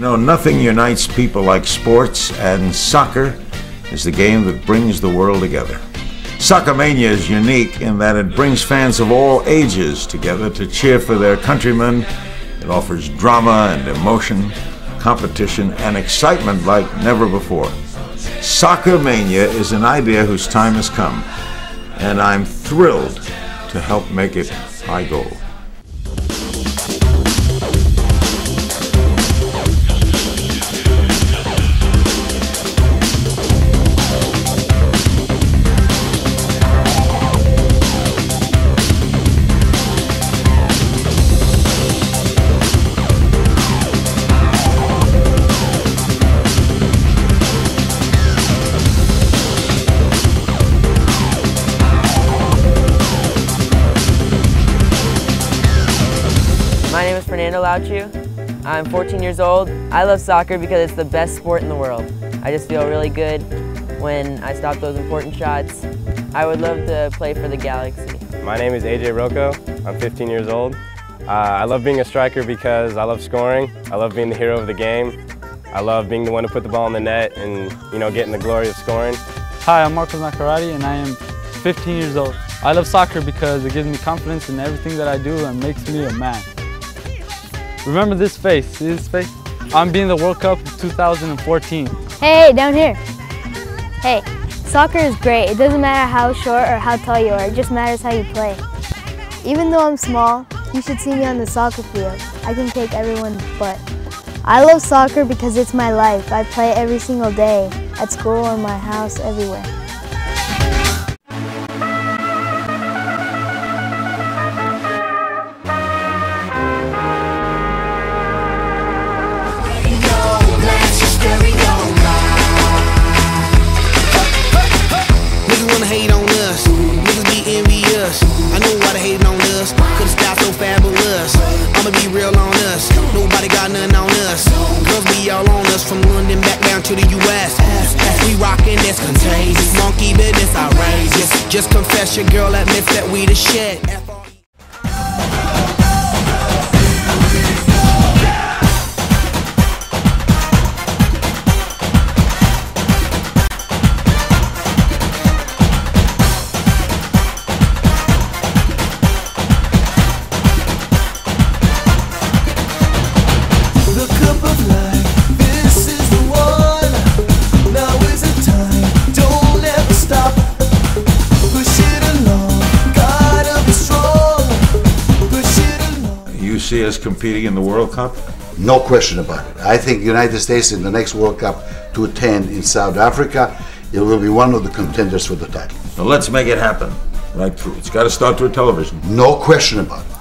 No, nothing unites people like sports, and soccer is the game that brings the world together. Soccermania is unique in that it brings fans of all ages together to cheer for their countrymen. It offers drama and emotion, competition, and excitement like never before. Soccermania is an idea whose time has come, and I'm thrilled to help make it my goal. My name is Fernando Lauchu. I'm 14 years old. I love soccer because it's the best sport in the world. I just feel really good when I stop those important shots. I would love to play for the Galaxy. My name is AJ Rocco. I'm 15 years old. I love being a striker because I love scoring. I love being the hero of the game. I love being the one to put the ball in the net and, getting the glory of scoring. Hi, I'm Marcos Nacarati and I am 15 years old. I love soccer because it gives me confidence in everything that I do and makes me a man. Remember this face, see this face? I'm being the World Cup of 2014. Hey, down here. Hey, soccer is great. It doesn't matter how short or how tall you are, it just matters how you play. Even though I'm small, you should see me on the soccer field. I can kick everyone's butt. I love soccer because it's my life. I play every single day, at school, in my house, everywhere. Hate on us, niggas be envious. I know why they hating on us, cause the style so fabulous. I'ma be real on us, nobody got nothing on us. Girls be all on us, from London back down to the US. We rockin', that's contagious, monkey business outrageous. Just confess your girl admits that we the shit. You see us competing in the World Cup? No question about it. I think the United States in the next World Cup 2010 in South Africa, it will be one of the contenders for the title. So let's make it happen right through. It's got to start through television. No question about it.